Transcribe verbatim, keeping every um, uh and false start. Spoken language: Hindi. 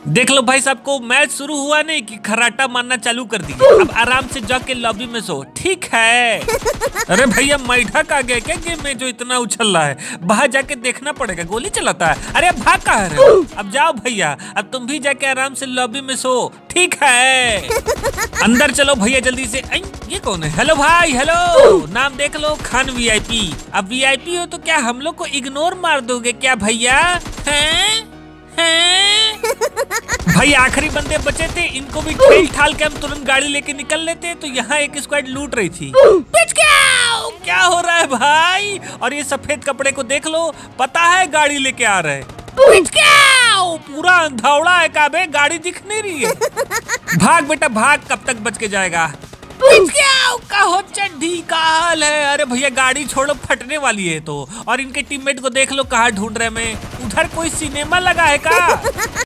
देख लो भाई साहब को मैच शुरू हुआ नहीं कि खराटा मारना चालू कर दिया। अब आराम से जाके लॉबी में सो, ठीक है। अरे भैया मैठक आ गया क्या गेम में जो इतना उछल रहा है? बाहर जाके देखना पड़ेगा, गोली चलाता है। अरे अब भाग कहाँ रहे हो? अब जाओ भैया, अब तुम भी जाके आराम से लॉबी में सो, ठीक है। अंदर चलो भैया जल्दी से। आई, ये कौन है? हेलो भाई, हेलो। नाम देख लो, खान वीआईपी। अब वीआईपी हो तो क्या हम लोग को इग्नोर मार दोगे क्या भैया? हैं? हैं? भाई आखिरी बंदे बचे थे, इनको भी ठेल ठाल के हम तुरंत गाड़ी लेके निकल लेते। तो यहाँ एक स्क्वाड लूट रही थी। क्या हो रहा है भाई? और ये सफेद कपड़े को देख लो, पता है गाड़ी लेके आ रहे हैं। पूरा अंधौड़ा है काबे, गाड़ी दिख नहीं रही है। भाग बेटा भाग, कब तक बच के जाएगा? कहो चड्ढी का हाल है। अरे भैया गाड़ी छोड़ो, फटने वाली है तो। और इनके टीममेट को देख लो कहाँ ढूंढ रहे हैं। मैं उधर कोई सिनेमा लगा है का?